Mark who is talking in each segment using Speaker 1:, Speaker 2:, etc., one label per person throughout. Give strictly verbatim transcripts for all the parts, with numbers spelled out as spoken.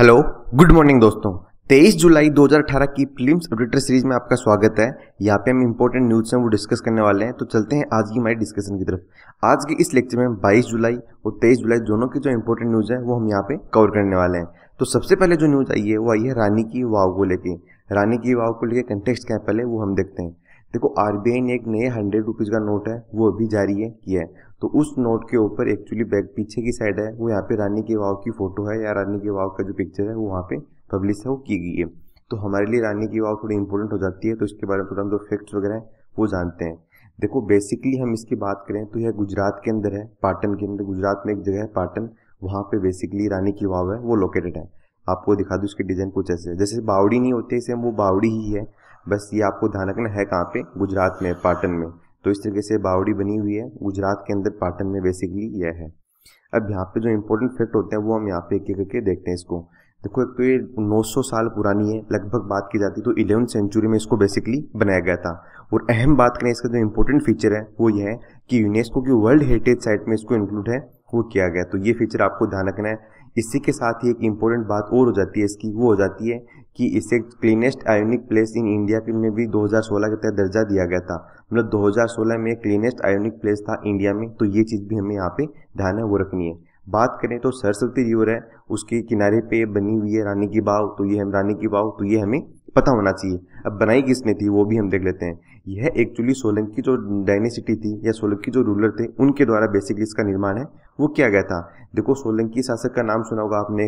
Speaker 1: Hello good morning दोस्तों। तेईस जुलाई दो हज़ार अठारह की प्रीलिम्स अपडेटर सीरीज में आपका स्वागत है। यहाँ पे हम इंपॉर्टेंट न्यूज़ हैं वो डिस्कस करने वाले हैं। तो चलते हैं आज की हमारी डिस्कशन की तरफ। आज के इस लेक्चर में हम बाईस जुलाई और तेईस जुलाई दोनों की जो इंपॉर्टेंट न्यूज़ है वो हम यहाँ पे कवर करने वाले हैं। तो सबसे पहले जो न्यूज़ आई है वो आई है रानी की वाव को लेके। रानी की वाव को लेके कंटेक्स्ट क्या है पहले वो हम देखते हैं। देखो आरबीआई ने एक नए हंड्रेड रुपीज़ का नोट है वो अभी जारी है किया है। तो उस नोट के ऊपर एक्चुअली बैक पीछे की साइड है वो यहाँ पे रानी की वाव की फोटो है या रानी की वाव का जो पिक्चर है वो वहाँ पे पब्लिश है वो की गई है। तो हमारे लिए रानी की वाव थोड़ी इंपॉर्टेंट हो जाती है। तो इसके बारे में थोड़ा हम जो फैक्ट्स वगैरह हैं वो जानते हैं। देखो बेसिकली हम इसकी बात करें तो यह गुजरात के अंदर है, पाटन के अंदर। गुजरात में एक जगह है पाटन, वहाँ पे बेसिकली रानी की वाव है वो लोकेटेड है। आपको दिखा दूँ इसके डिजाइन कुछ ऐसे है, जैसे बावड़ी नहीं होती सेम वो बावड़ी ही है। बस ये आपको ध्यान रखना है कहाँ पे, गुजरात में, पाटन में। तो इस तरीके से बावड़ी बनी हुई है गुजरात के अंदर, पाटन में बेसिकली यह है। अब यहाँ पे जो इंपॉर्टेंट फैक्ट होते हैं वो हम यहाँ पे एक एक करके देखते हैं इसको। देखो एक तो ये नौ सौ साल पुरानी है लगभग, बात की जाती तो इलेवेंथ सेंचुरी में इसको बेसिकली बनाया गया था। और अहम बात करें इसका जो इंपॉर्टेंट फीचर है वो यह है कि यूनेस्को की वर्ल्ड हेरिटेज साइट में इसको इंक्लूड है वो किया गया। तो ये फीचर आपको ध्यान रखना है। इसी के साथ ही एक इंपॉर्टेंट बात और हो जाती है इसकी, वो हो जाती है कि इसे cleanest iconic place in India में भी दो हज़ार सोलह के तहत दर्जा दिया गया था। मतलब दो हज़ार सोलह में क्लीनेस्ट आयोनिक प्लेस था इंडिया में। तो ये चीज़ भी हमें यहाँ पे ध्यान है वो रखनी है। बात करें तो सरस्वती रिवर है उसके किनारे पे बनी हुई है रानी की वाव। तो ये हम रानी की वाव तो ये हमें पता होना चाहिए। अब बनाई किसने थी वो भी हम देख लेते हैं। यह एक्चुअली सोलंकी जो डायनेसिटी थी या सोलंकी जो रूलर थे उनके द्वारा बेसिकली इसका निर्माण है वो किया गया था। देखो सोलंकी शासक का नाम सुना होगा आपने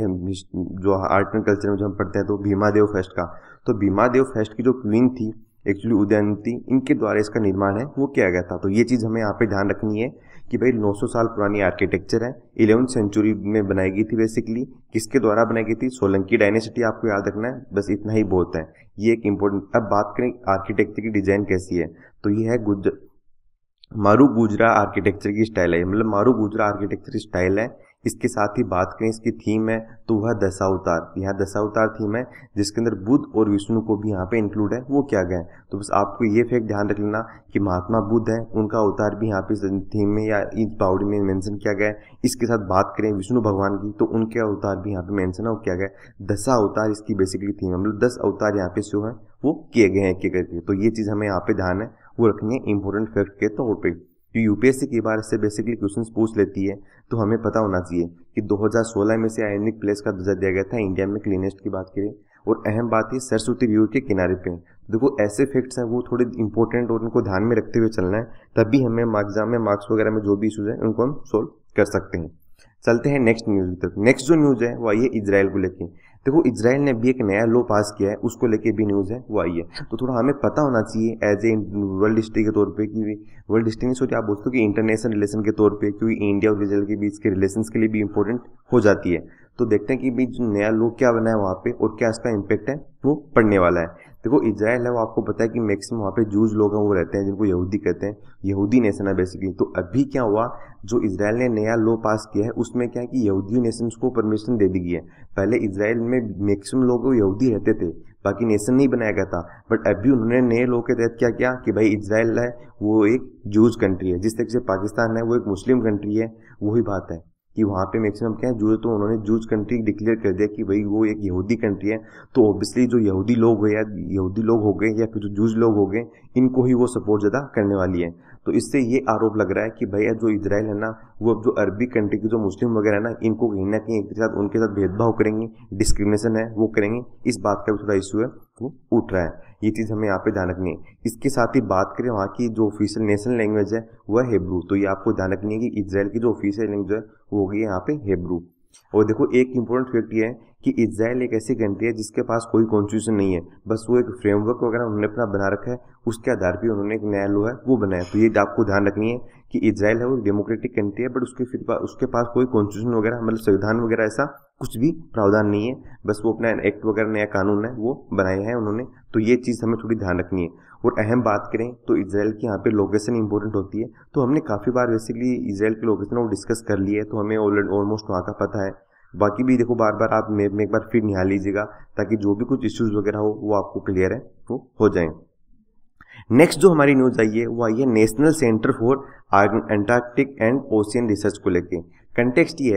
Speaker 1: जो आर्ट एंड कल्चर में जो हम पढ़ते हैं तो भीमादेव फर्स्ट का। तो भीमादेव फर्स्ट की जो क्वीन थी एक्चुअली उदयंती, इनके द्वारा इसका निर्माण है वो किया गया था। तो ये चीज़ हमें यहाँ पे ध्यान रखनी है कि भाई नौ सौ साल पुरानी आर्किटेक्चर है, इलेवेंथ सेंचुरी में बनाई गई थी। बेसिकली किसके द्वारा बनाई गई थी? सोलंकी डायनेसिटी, आपको याद रखना है, बस इतना ही बहुत है। ये एक इंपॉर्टेंट। अब बात करें आर्किटेक्चर की डिजाइन कैसी है, तो ये है गुज मारू गुजरा आर्किटेक्चर की स्टाइल है, मतलब मारू गुजरा आर्किटेक्चर स्टाइल है। इसके साथ ही बात करें इसकी थीम है तो वह दशावतार, यहाँ दशावतार थीम है जिसके अंदर बुद्ध और विष्णु को भी यहाँ पे इंक्लूड है वो किया गया है। तो बस आपको ये फैक्ट ध्यान रख लेना कि महात्मा बुद्ध है उनका अवतार भी यहाँ पे थीम में या इस बावड़ी में मेंशन किया गया है। इसके साथ बात करें विष्णु भगवान की तो उनके अवतार भी यहाँ पे मेंशन है वो किया गया है। दशा अवतार इसकी बेसिकली थीम है, मतलब दस अवतार यहाँ पे शो है वो किए गए हैं एक एक करके। तो ये चीज़ हमें यहाँ पे ध्यान है वो रखनी है इंपॉर्टेंट फैक्ट के तौर पे। तो यूपीएससी की बार से बेसिकली क्वेश्चंस पूछ लेती है तो हमें पता होना चाहिए कि दो हज़ार सोलह में से आयोनिक प्लेस का दर्जा दिया गया था इंडिया में क्लीनेस्ट की बात करें। और अहम बात है सरस्वती रिवर के किनारे पे। देखो ऐसे फैक्ट्स हैं वो थोड़े इंपॉर्टेंट और उनको ध्यान में रखते हुए चलना है, तभी हमें एग्जाम में मार्क्स वगैरह में जो भी इशूज है उनको हम सोल्व कर सकते हैं। चलते हैं नेक्स्ट न्यूज़ की तरफ। नेक्स्ट जो न्यूज़ है वो आई है इजराइल को लेके। देखो इजराइल ने भी एक नया लॉ पास किया है, उसको लेके भी न्यूज़ है वो आई है। तो थोड़ा हमें पता होना चाहिए एज ए वर्ल्ड हिस्ट्री के तौर पे कि वर्ल्ड हिस्ट्री नहीं सोचिए आप बोलते हो कि इंटरनेशनल रिलेशन के तौर पे, क्योंकि इंडिया और इजराइल के बीच के रिलेशंस के लिए भी इंपॉर्टेंट हो जाती है। तो देखते हैं कि भी जो नया लॉ क्या बना है वहाँ पे और क्या इसका इम्पैक्ट है वो पड़ने वाला है। देखो इजराइल है वो आपको पता है कि मैक्सिमम वहाँ पे जूज लोग हैं वो रहते हैं जिनको यहूदी कहते हैं, यहूदी नेशन है बेसिकली। तो अभी क्या हुआ, जो इजराइल ने नया लॉ पास किया है उसमें क्या है कि यहूदी नेशंस को परमिशन दे दी गई है। पहले इजराइल में मैक्सिमम लोग यहूदी रहते थे, बाकी नेशन नहीं बनाया गया था। बट अभी उन्होंने नए लॉ के तहत क्या किया कि भाई इजराइल है वो एक जूज कंट्री है, जिस तरीके से पाकिस्तान है वो एक मुस्लिम कंट्री है। वही बात है कि वहाँ पे मैक्सिमम क्या है जूज, तो उन्होंने जूज कंट्री डिक्लेयर कर दिया कि भाई वो एक यहूदी कंट्री है। तो ऑब्वियसली जो यहूदी लोग हुए या यहूदी लोग हो गए या फिर जो जूज लोग हो गए इनको ही वो सपोर्ट ज़्यादा करने वाली है। तो इससे ये आरोप लग रहा है कि भैया जो इजराइल है ना वो अब जो अरबी कंट्री के जो मुस्लिम वगैरह है ना इनको कहीं ना कहीं एक साथ उनके साथ भेदभाव करेंगे, डिस्क्रिमिनेशन है वो करेंगे। इस बात का भी थोड़ा इशू है वो उठ रहा है। ये चीज़ हमें यहाँ पे ध्यान रखनी है। इसके साथ ही बात करें वहाँ की जो ऑफिशियल नेशनल लैंग्वेज है वह हेब्रू। तो ये आपको ध्यान रखनी है कि इजराइल की जो ऑफिशियल लैंग्वेज है वो होगी यहाँ पे हेब्रू। और देखो एक इंपॉर्टेंट फैक्ट ये है कि इजराइल एक ऐसी कंट्री है जिसके पास कोई कॉन्स्टिट्यूशन नहीं है, बस वो एक फ्रेमवर्क वगैरह उन्होंने अपना बना रखा है, उसके आधार पर उन्होंने एक नया लॉ है वो बनाया। तो ये आपको ध्यान रखनी है कि इजराइल है वो डेमोक्रेटिक कंट्री है बट उसके फिर पा, उसके पास कोई कॉन्स्टिट्यूशन वगैरह मतलब संविधान वगैरह ऐसा कुछ भी प्रावधान नहीं है, बस वो अपना एक्ट वगैरह नया कानून है वो बनाए हैं उन्होंने। तो ये चीज़ हमें थोड़ी ध्यान रखनी है। और अहम बात करें तो इजराइल की यहाँ पे लोकेशन इंपॉर्टेंट होती है। तो हमने काफ़ी बार बेसिकली इजराइल की लोकेशन वो डिस्कस कर ली है, तो हमें ऑलमोस्ट वहाँ का पता है। बाकी भी देखो बार बार आप मैप में एक बार फिर निहाल लीजिएगा ताकि जो भी कुछ इश्यूज वगैरह हो वो आपको क्लियर है वो हो जाए। नेक्स्ट जो हमारी न्यूज़ आई है वो आई है National Centre for Antarctic and Ocean Research को लेके। कंटेक्स्ट ये है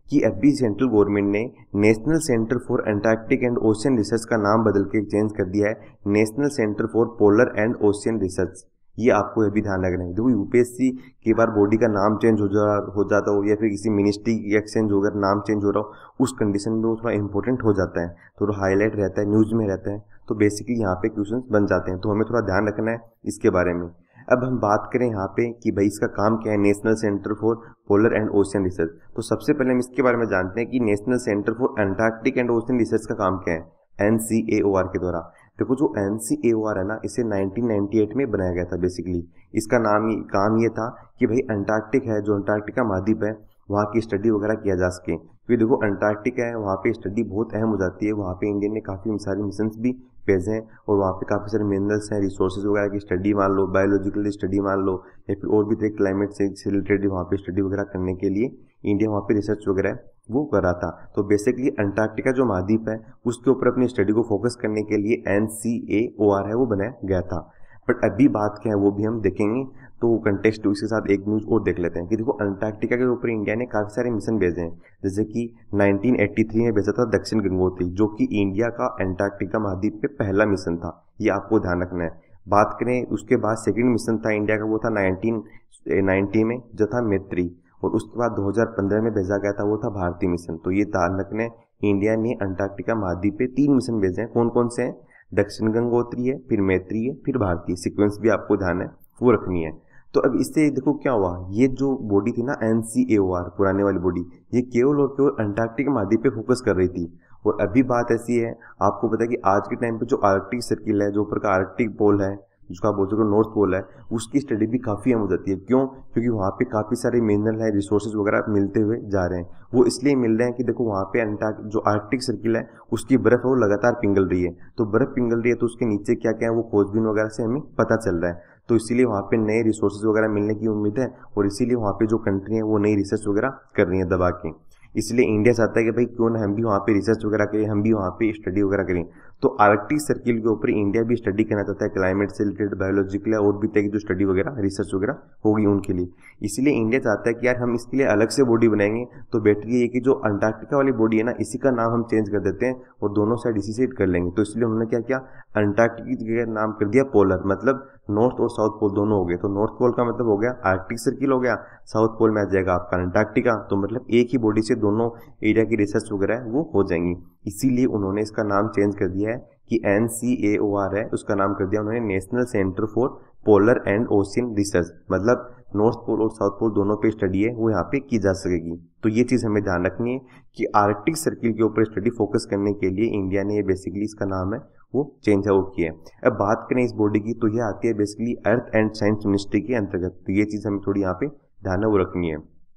Speaker 1: कि अभी सेंट्रल गवर्नमेंट ने National Centre for Antarctic and Ocean Research का नाम बदल के चेंज कर दिया है National Centre for Polar and Ocean Research. ये आपको ये भी ध्यान रखना है। देखो यूपीएससी की बार बॉडी का नाम चेंज हो जा हो जाता हो या फिर किसी मिनिस्ट्री की एक्सचेंज होकर नाम चेंज हो रहा हो, उस कंडीशन में वो थोड़ा इंपॉर्टेंट हो जाता है, थोड़ा हाईलाइट रहता है, न्यूज में रहता है, तो बेसिकली यहाँ पे क्वेश्चन बन जाते हैं। तो हमें थोड़ा ध्यान रखना है इसके बारे में। अब हम बात करें यहाँ पे कि भाई इसका काम क्या है, National Centre for Polar and Ocean Research. तो सबसे पहले हम इसके बारे में जानते हैं कि National Centre for Antarctic and Ocean Research का काम क्या है, एन सी ए ओ आर के द्वारा। देखो जो एन सी ए ओ आर है ना, इसे नाइनटीन नाइंटी एट में बनाया गया था। बेसिकली इसका नाम ही काम ये था कि भाई अंटार्कटिक है, जो अंटार्कटिका महाद्वीप है, वहाँ की स्टडी वगैरह किया जा सके। क्योंकि देखो अंटार्कटिका है, वहाँ पे स्टडी बहुत अहम हो जाती है। वहाँ पे इंडिया ने काफ़ी सारे मिशंस भी भेजे हैं और वहाँ पे काफ़ी सारे मिनरल्स हैं, रिसोर्सेज वगैरह की स्टडी मान लो, बायोलॉजिकल स्टडी मान लो, या फिर और भी तरह क्लाइमेट से रिलेटेड वहाँ पे स्टडी वगैरह करने के लिए इंडिया वहाँ पे रिसर्च वगैरह वो कर रहा था। तो बेसिकली अंटार्कटिका जो महाद्वीप है उसके ऊपर अपनी स्टडी को फोकस करने के लिए एन सी ए ओ आर है वो बनाया गया था। बट अभी बात क्या है वो भी हम देखेंगे। तो कंटेक्स्ट इसके साथ एक न्यूज़ और देख लेते हैं कि देखो अंटार्कटिका के ऊपर इंडिया ने काफ़ी सारे मिशन भेजे हैं। जैसे कि नाइनटीन एटी थ्री में भेजा था दक्षिण गंगोत्री, जो कि इंडिया का अंटार्कटिका महाद्वीप पे पहला मिशन था। ये आपको ध्यान रखना है। बात करें उसके बाद सेकेंड मिशन था इंडिया का, वो था नाइनटीन नाइंटी में, जो था मैत्री। और उसके बाद दो हज़ार पंद्रह में भेजा गया था, वो था भारतीय मिशन। तो ये ध्यान रखना है, इंडिया ने अंटार्कटिका महाद्वीप पे तीन मिशन भेजे हैं। कौन कौन से हैं? दक्षिण गंगोत्री है, फिर मैत्री है, फिर भारतीय। सीक्वेंस भी आपको ध्यान है वो रखनी है। तो अब इससे देखो क्या हुआ, ये जो बॉडी थी ना एन सी ए ओ आर, पुराने वाली बॉडी, ये केवल और केवल अंटार्कटिक महाद्वीप पे फोकस कर रही थी। और अभी बात ऐसी है, आपको पता है कि आज के टाइम पे जो आर्कटिक सर्किल है, जो ऊपर का आर्कटिक पोल है, जिसको आप बोल सकते हो नॉर्थ पोल है, उसकी स्टडी भी काफ़ी अहम हो जाती है। क्यों? क्योंकि वहाँ पे काफ़ी सारे मिनरल है, रिसोर्सेज वगैरह मिलते हुए जा रहे हैं। वो इसलिए मिल रहे हैं कि देखो वहाँ पे अंटार्क जो आर्कटिक सर्किल है उसकी बर्फ है वो लगातार पिघल रही है। तो बर्फ पिघल रही है तो उसके नीचे क्या क्या है वो खोजबीन वगैरह से हमें पता चल रहा है। तो इसीलिए वहाँ पे नए रिसोर्सेज वगैरह मिलने की उम्मीद है और इसीलिए वहाँ पे जो कंट्री है वो नई रिसर्च वगैरह कर रही है दबा के। इसलिए इंडिया चाहता है कि भाई क्यों ना हम भी वहाँ पे रिसर्च वगैरह करें, हम भी वहाँ पे स्टडी वगैरह करें। तो आर्कटिक सर्किल के ऊपर इंडिया भी स्टडी करना चाहता है, क्लाइमेट से रिलेटेड, बायोलॉजिकल और भी तरह की जो स्टडी वगैरह रिसर्च वगैरह होगी उनके लिए। इसलिए इंडिया चाहता है कि यार हम इसके लिए अलग से बॉडी बनाएंगे, तो बेटर ये है कि जो अंटार्कटिका वाली बॉडी है ना, इसी का नाम हम चेंज कर देते हैं और दोनों साइड इसी से कर लेंगे। तो इसलिए उन्होंने क्या किया, अंटार्कटिक की जगह नाम कर दिया पोलर, मतलब नॉर्थ और साउथ पोल दोनों हो गए। तो नॉर्थ पोल का मतलब हो गया आर्कटिक सर्किल हो गया, साउथ पोल में आ जाएगा आपका अंटार्कटिका। तो मतलब एक ही बॉडी से दोनों एरिया की रिसर्च वगैरह वो हो जाएंगी। इसीलिए उन्होंने इसका नाम चेंज कर दिया है कि एन सी ए ओ आर है, उसका नाम कर दिया उन्होंने National Centre for Polar and Ocean Research. मतलब नॉर्थ पोल और साउथ पोल दोनों पे स्टडी है वो यहाँ पे की जा सकेगी। तो ये चीज़ हमें ध्यान रखनी है कि आर्कटिक सर्किल के ऊपर स्टडी फोकस करने के लिए इंडिया ने ये बेसिकली इसका नाम है वो चेंज है वो किया है। अब बात करें इस बॉडी की, तो ये आती है basically earth and science ministry के अंतर्गत। तो ये चीज़ हमें थोड़ी यहाँ पे ध्यान है वो रखनी है।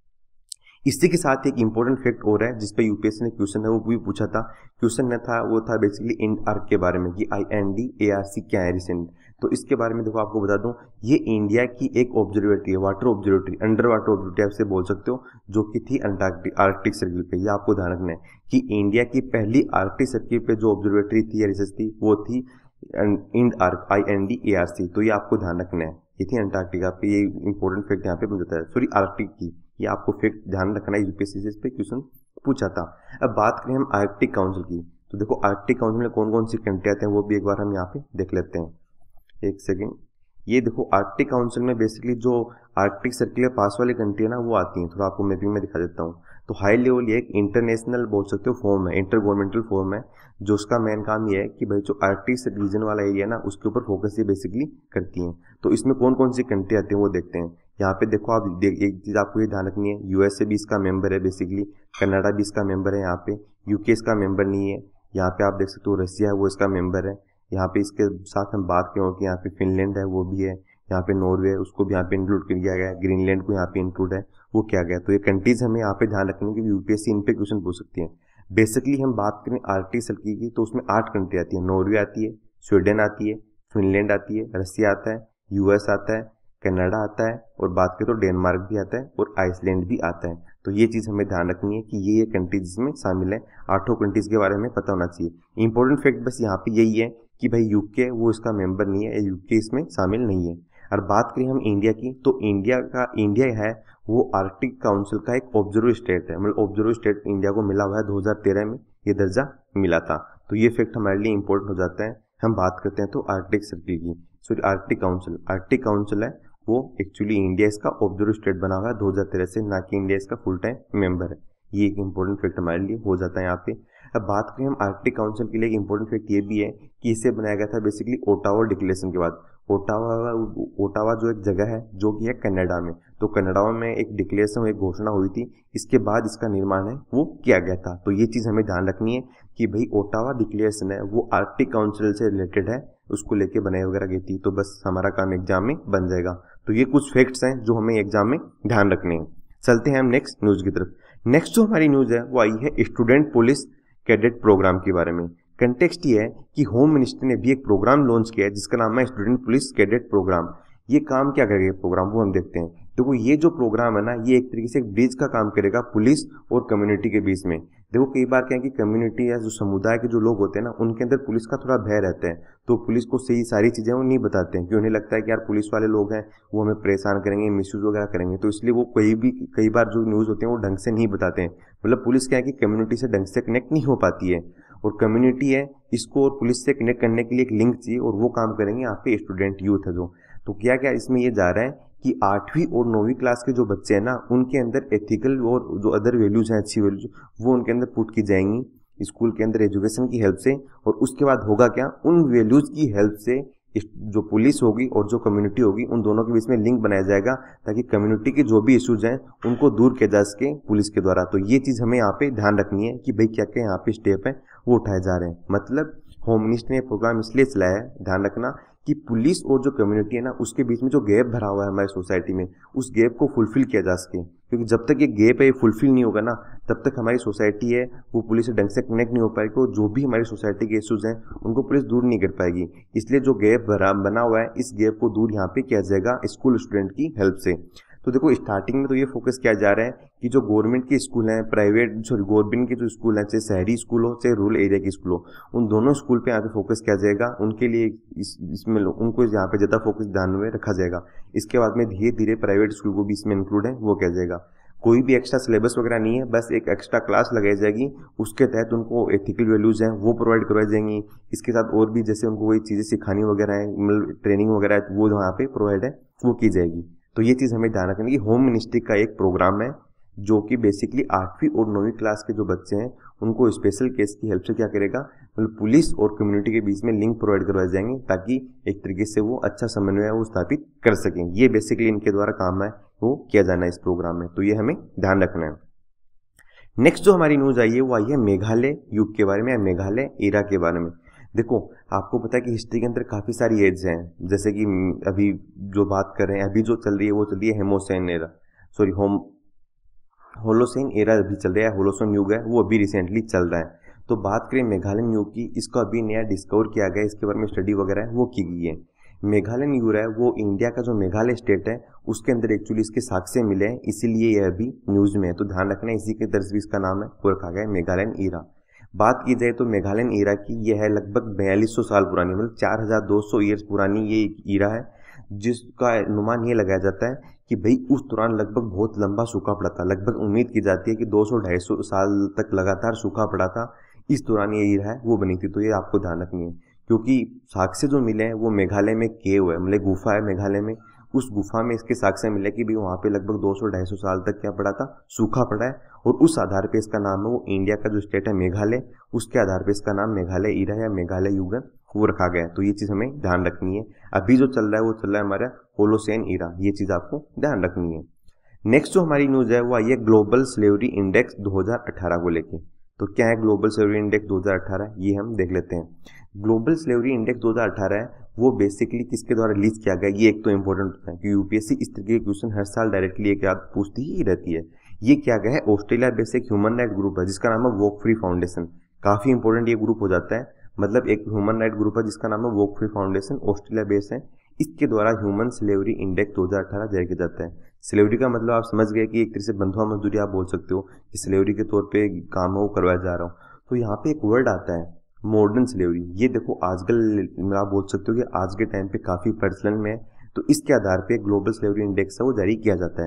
Speaker 1: इसी के साथ एक इंपॉर्टेंट फैक्ट हो रहा है जिस पे यूपीएससी ने क्वेश्चन है वो भी पूछा था। क्वेश्चन न था वो था बेसिकली इंड आर्क के बारे में कि I N D A R C क्या है रिसेंट। तो इसके बारे में देखो आपको बता दूं, ये इंडिया की एक ऑब्जर्वेटरी है, water observatory, under water observatory आपसे बोल सकते हो, जो कि थी अंटार्कटिक आर्कटिक सर्किल पे। ये आपको ध्यान रखना है कि इंडिया की पहली आर्कटिक सर्किल पे जो ऑब्जर्वेटरी थी या रिसर्च थी वो थी Ind Arc, I N D A R C. तो ये आपको ध्यान रखना है, ये थी अंटार्कटिका पे। ये इंपॉर्टेंट फैक्ट यहाँ पे बन जाता है, सॉरी आर्कटिक की, ये आपको फैक्ट ध्यान रखना है, यूपीएससी से इस पे क्वेश्चन पूछा था। अब बात करें हम आर्कटिक काउंसिल की, तो देखो आर्कटिक काउंसिल में कौन कौन सी कंट्री आते हैं वो भी एक बार हम यहाँ पे देख लेते हैं। एक सेकेंड, ये देखो आर्कटिक काउंसिल में बेसिकली जो आर्कटिक सर्किल के पास वाली कंट्री है ना वो आती हैं। थोड़ा आपको मैपिंग में दिखा देता हूँ। तो हाई लेवल ये एक इंटरनेशनल बोल सकते हो फॉर्म है, इंटर गवर्नमेंटल फॉर्म है, जो उसका मेन काम ये है कि भाई जो आर्कटिक रीजन वाला एरिया है ना उसके ऊपर फोकस ये बेसिकली करती हैं। तो इसमें कौन कौन सी कंट्री आती हैं वो देखते हैं। यहाँ पे देखो आप देख, एक चीज़ आपको ये ध्यान रखनी है, यूएसए भी इसका मेंबर है बेसिकली, कनाडा भी इसका मेंबर है, यहाँ पे यूके इसका मेंबर नहीं है। यहाँ पे आप देख सकते हो रसिया है वो इसका मेंबर है। यहाँ पे इसके साथ हम बात करें कि यहाँ पे फिनलैंड है वो भी है, यहाँ पे नॉर्वे है उसको भी यहाँ पे इंक्लूड किया गया है, ग्रीनलैंड को यहाँ पे इंक्लूड है वो किया गया। तो ये कंट्रीज हमें यहाँ पे ध्यान रखनी है कि यूपीएससी इन पे क्वेश्चन पूछ सकती है। बेसिकली हम बात करें आर्कटिक सर्किल की तो उसमें आठ कंट्री आती है, नॉर्वे आती है, स्वीडन आती है, फिनलैंड आती है, रसिया आता है, यूएस आता है, कनाडा आता है, और बात करें तो डेनमार्क भी आता है और आइसलैंड भी आता है। तो ये चीज़ हमें ध्यान रखनी है कि ये ये कंट्रीज इसमें शामिल है। आठों कंट्रीज के बारे में पता होना चाहिए। इंपॉर्टेंट फैक्ट बस यहाँ पे यही है कि भाई यूके वो इसका मेंबर नहीं है, यूके इसमें शामिल नहीं है। और बात करें हम इंडिया की, तो इंडिया का इंडिया है वो आर्कटिक काउंसिल का एक ऑब्जर्वर स्टेट है, मतलब ऑब्जर्वर स्टेट इंडिया को मिला हुआ है दो हज़ार तेरह में ये दर्जा मिला था। तो ये फैक्ट हमारे लिए इंपॉर्टेंट हो जाता है। हम बात करते हैं तो आर्कटिक सर्किल की, sorry Arctic Council, Arctic Council है वो एक्चुअली इंडिया इसका ऑब्जर्वर स्टेट बना हुआ है दो हज़ार तेरह से, ना कि इंडिया इसका फुल टाइम मेंबर है। ये एक इंपॉर्टेंट फैक्ट हमारे लिए हो जाता है यहाँ पे। अब बात करें हम आर्कटिक काउंसिल के लिए, एक इंपॉर्टेंट फैक्ट ये भी है कि इसे बनाया गया था बेसिकली ओटावा डिक्लेरेशन के बाद। ओटावा ओटावा जो एक जगह है जो कि है कनाडा में, तो कनाडा में एक डिक्लेरेशन, एक घोषणा हुई थी, इसके बाद इसका निर्माण है वो किया गया था। तो ये चीज़ हमें ध्यान रखनी है कि भाई ओटावा डिक्लेरेशन है वो आर्कटिक काउंसिल से रिलेटेड है, उसको लेके बनाई वगैरह गई थी। तो बस हमारा काम एग्जाम में बन जाएगा। तो ये कुछ फैक्ट्स हैं जो हमें एग्जाम में ध्यान रखने हैं। चलते हैं हम नेक्स्ट न्यूज़ की तरफ। नेक्स्ट जो हमारी न्यूज़ है वो आई है स्टूडेंट पुलिस कैडेट प्रोग्राम के बारे में। कंटेक्स्ट ये है कि होम मिनिस्ट्री ने भी एक प्रोग्राम लॉन्च किया है जिसका नाम है स्टूडेंट पुलिस कैडेट प्रोग्राम। ये काम क्या करेगा प्रोग्राम, वो हम देखते हैं। देखो ये जो प्रोग्राम है ना, ये एक तरीके से एक ब्रिज का काम करेगा पुलिस और कम्युनिटी के बीच में। देखो कई बार क्या है कि कम्युनिटी या जो समुदाय के जो लोग होते हैं ना, उनके अंदर पुलिस का थोड़ा भय रहता है, तो पुलिस को सही सारी चीज़ें वो नहीं बताते हैं, कि उन्हें लगता है कि यार पुलिस वाले लोग हैं वो हमें परेशान करेंगे, मिसयूज वगैरह करेंगे। तो इसलिए वो कोई भी कई बार जो न्यूज़ होते हैं वो ढंग से नहीं बताते हैं। मतलब पुलिस क्या है कि कम्युनिटी से ढंग से कनेक्ट नहीं हो पाती है, और कम्युनिटी है इसको और पुलिस से कनेक्ट करने के लिए एक लिंक चाहिए, और वो काम करेंगे यहाँ पे स्टूडेंट यूथ है जो। तो क्या क्या इसमें ये जा रहा है कि आठवीं और नौवीं क्लास के जो बच्चे हैं ना, उनके अंदर एथिकल और जो अदर वैल्यूज हैं, अच्छी वैल्यूज, वो उनके अंदर पुट की जाएंगी स्कूल के अंदर एजुकेशन की हेल्प से। और उसके बाद होगा क्या, उन वैल्यूज की हेल्प से जो पुलिस होगी और जो कम्युनिटी होगी, उन दोनों के बीच में लिंक बनाया जाएगा, ताकि कम्युनिटी के जो भी इश्यूज हैं उनको दूर किया जा सके पुलिस के द्वारा। तो ये चीज़ हमें यहाँ पे ध्यान रखनी है कि भाई क्या क्या यहाँ पे स्टेप है वो उठाए जा रहे हैं। मतलब होम मिनिस्ट्री ने प्रोग्राम इसलिए चलाया है, ध्यान रखना, कि पुलिस और जो कम्युनिटी है ना, उसके बीच में जो गैप भरा हुआ है हमारी सोसाइटी में, उस गैप को फुलफिल किया जा सके। क्योंकि जब तक ये गैप है ये फुलफिल नहीं होगा ना, तब तक हमारी सोसाइटी है वो पुलिस से ढंग से कनेक्ट नहीं हो पाएगी, और जो भी हमारी सोसाइटी के इश्यूज हैं उनको पुलिस दूर नहीं कर पाएगी। इसलिए जो गैप भरा बना हुआ है, इस गैप को दूर यहाँ पे किया जाएगा स्कूल स्टूडेंट की हेल्प से। तो देखो स्टार्टिंग में तो ये फोकस किया जा रहा है कि जो गवर्नमेंट के स्कूल हैं, प्राइवेट सॉरी गवर्नमेंट के जो स्कूल हैं, चाहे शहरी स्कूल हो चाहे रूरल एरिया के स्कूल हो, उन दोनों स्कूल पे यहाँ पे फोकस किया जाएगा। उनके लिए इस, इसमें उनको यहाँ पे ज़्यादा फोकस ध्यान में रखा जाएगा। इसके बाद में धीरे धीरे प्राइवेट स्कूल को भी इसमें इंक्लूड है वो किया जाएगा। कोई भी एक्स्ट्रा सिलेबस वगैरह नहीं है, बस एक एक्स्ट्रा क्लास लगाई जाएगी, उसके तहत उनको एथिकल वैल्यूज हैं वो प्रोवाइड करवाई जाएंगी। इसके साथ और भी जैसे उनको कोई चीज़ें सिखानी वगैरह है, मतलब ट्रेनिंग वगैरह है, वो यहाँ पे प्रोवाइड है वो की जाएगी। तो ये चीज़ हमें ध्यान रखनी है कि होम मिनिस्ट्री का एक प्रोग्राम है जो कि बेसिकली आठवीं और नौवीं क्लास के जो बच्चे हैं उनको स्पेशल केस की हेल्प से क्या करेगा, मतलब पुलिस और कम्युनिटी के बीच में लिंक प्रोवाइड करवाए जाएंगे, ताकि एक तरीके से वो अच्छा समन्वय वो स्थापित कर सकें। ये बेसिकली इनके द्वारा काम है वो किया जाना है इस प्रोग्राम में। तो ये हमें ध्यान रखना है। नेक्स्ट जो हमारी न्यूज़ आई है वो आई है मेघालय युग के बारे में, मेघालय एरा के बारे में। देखो आपको पता है कि हिस्ट्री के अंदर काफ़ी सारी एज हैं, जैसे कि अभी जो बात कर रहे हैं, अभी जो चल रही है वो चल रही है हेमोसेन एरा, सॉरी होम होलोसेन एरा अभी चल रहा है, होलोसेन युग है वो अभी रिसेंटली चल रहा है। तो बात करें मेघालय युग की, इसको अभी नया डिस्कवर किया गया, इसके बारे में स्टडी वगैरह है वो की गई है। मेघालय युग है वो इंडिया का जो मेघालय स्टेट है उसके अंदर एक्चुअली इसके साक्ष्य मिले हैं, इसीलिए यह अभी न्यूज़ में है। तो ध्यान रखना, इसी के तरफ इसका नाम है वो रखा गया है मेघालय एरा। बात की जाए तो मेघालय एरा की यह है लगभग बयालीस सौ साल पुरानी, मतलब चार हज़ार दो सौ ईयर्स पुरानी ये एरा है, जिसका अनुमान ये लगाया जाता है कि भाई उस दौरान लगभग बहुत लंबा सूखा पड़ा था। लगभग उम्मीद की जाती है कि दो सौ ढाई सौ साल तक लगातार सूखा पड़ा था, इस दौरान ये एरा है वो बनी थी। तो ये आपको ध्यान रखनी है, क्योंकि साक्ष्य जो मिले हैं वो मेघालय में केव है, मतलब गुफा है मेघालय में, उस गुफा में इसके साक्ष्य मिले कि भाई वहाँ पे लगभग दो सौ ढाई सौ साल तक क्या पड़ा था, सूखा पड़ा है। और उस आधार पे इसका नाम है वो इंडिया का जो स्टेट है मेघालय, उसके आधार पे इसका नाम मेघालय ईरा या मेघालय युग वो रखा गया है। तो ये चीज़ हमें ध्यान रखनी है। अभी जो चल रहा है वो चल रहा है हमारा होलोसेन ईरा, ये चीज़ आपको ध्यान रखनी है। नेक्स्ट जो हमारी न्यूज़ है वो आई है ग्लोबल स्लेवरी इंडेक्स दो हज़ार अठारह को लेके। तो क्या है ग्लोबल स्लेवरी इंडेक्स दो हज़ार अठारह, ये हम देख लेते हैं। ग्लोबल स्लेवरी इंडेक्स दो हज़ार अठारह है वो बेसिकली किसके द्वारा रिलीज किया गया, ये एक तो इंपॉर्टेंट होता है कि यूपीएससी इस तरह के क्वेश्चन हर साल डायरेक्टली एक याद पूछती ही रहती है। ये क्या गया है, ऑस्ट्रेलिया बेस्ड एक ह्यूमन राइट ग्रुप है जिसका नाम है वॉक फ्री फाउंडेशन। काफ़ी इंपॉर्टेंट ये ग्रुप हो जाता है, मतलब एक ह्यूमन राइट ग्रुप है जिसका नाम है Walk Free Foundation, Australia based है। इसके द्वारा ह्यूमन स्लेवरी इंडेक्स दो हज़ार अठारह जारी किया जाता है। स्लेवरी का मतलब आप समझ गए कि एक तरह से बंधुआ मजदूरी आप बोल सकते हो, कि स्लेवरी के तौर पे काम है वो करवाया जा रहा हो। तो यहाँ पे एक वर्ड आता है मॉडर्न स्लेवरी। ये देखो आजकल आप बोल सकते हो कि आज के टाइम पे काफ़ी प्रचलन में है। तो इसके आधार पे ग्लोबल स्लेवरी इंडेक्स है वो जारी किया जाता है।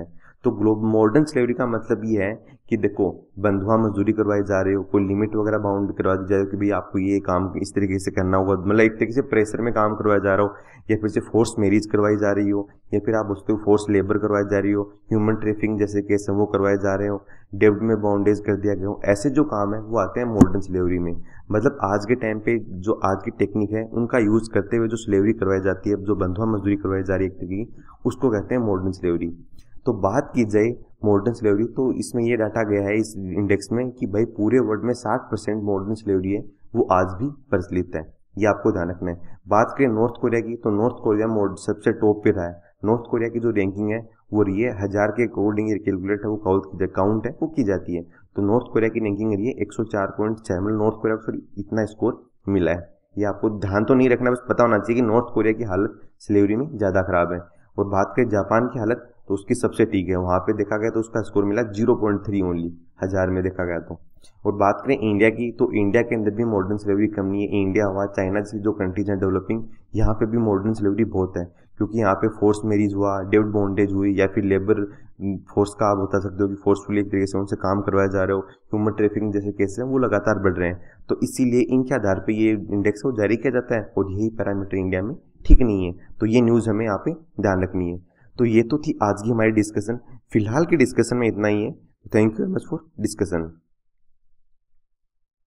Speaker 1: तो ग्लोबल मॉडर्न स्लेवरी का मतलब ये है कि देखो बंधुआ मजदूरी करवाई जा रही हो, कोई लिमिट वगैरह बाउंड करवा दी जा रही हो कि भाई आपको ये काम इस तरीके से करना होगा, मतलब एक तरीके से प्रेशर में काम करवाया जा रहा हो, या फिर से फोर्स मैरिज करवाई जा रही हो, या फिर आप उसको फोर्स लेबर करवाई जा रही हो, ह्यूमन ट्रैफिकिंग जैसे केस है वो करवाए जा रहे हो, डेब्ट में बाउंडेज कर दिया गया हो, ऐसे जो काम है वो आते हैं मॉडर्न स्लेवरी में। मतलब आज के टाइम पे जो आज की टेक्निक है उनका यूज करते हुए जो स्लेवरी करवाई जाती है, जो बंधुआ मजदूरी करवाई जा रही है एक तरीके की, उसको कहते हैं मॉडर्न स्लेवरी। तो बात की जाए मॉडर्न स्लेवरी, तो इसमें ये डाटा गया है इस इंडेक्स में कि भाई पूरे वर्ल्ड में साठ परसेंट मॉडर्न स्लेवरी है वो आज भी प्रचलित है, ये आपको ध्यान रखना है। बात करें नॉर्थ कोरिया की, तो नॉर्थ कोरिया मोड सबसे टॉप पे रहा है। नॉर्थ कोरिया की जो रैंकिंग है वो रही है हजार के अकॉर्डिंग कैलकुलेट है, वो काउंट की काउंट है वो की जाती है। तो नॉर्थ कोरिया की रैंकिंग रही है एक सौ चार पॉइंट छह, मतलब नॉर्थ कोरिया को इतना स्कोर मिला है। ये आपको ध्यान तो नहीं रखना, बस पता होना चाहिए कि नॉर्थ कोरिया की हालत स्लेवरी में ज़्यादा खराब है। और बात करें जापान की हालत, तो उसकी सबसे ठीक है, वहाँ पे देखा गया तो उसका स्कोर मिला जीरो पॉइंट थ्री ओनली हजार में देखा गया तो। और बात करें इंडिया की, तो इंडिया के अंदर भी मॉडर्न स्लेवरी कम नहीं है। इंडिया हुआ, चाइना जैसी जो कंट्रीज हैं डेवलपिंग, यहाँ पे भी मॉडर्न स्लेवरी बहुत है, क्योंकि यहाँ पे फोर्स मैरिज हुआ, डेब्ट बॉन्डेज हुई, या फिर लेबर फोर्स का आप बता सकते हो कि फोर्सफुली एक तरीके से उनसे काम करवाया जा रहे हो, ह्यूमन ट्रैफिकिंग जैसे केसेस हैं वो लगातार बढ़ रहे हैं। तो इसीलिए इनके आधार पर ये इंडेक्स वो जारी किया जाता है, और यही पैरामीटर इंडिया में ठीक नहीं है। तो ये न्यूज़ हमें यहाँ पे ध्यान रखनी है। तो ये तो थी आज की हमारी डिस्कशन। फिलहाल की डिस्कशन में इतना ही है। Thank you very much for discussion.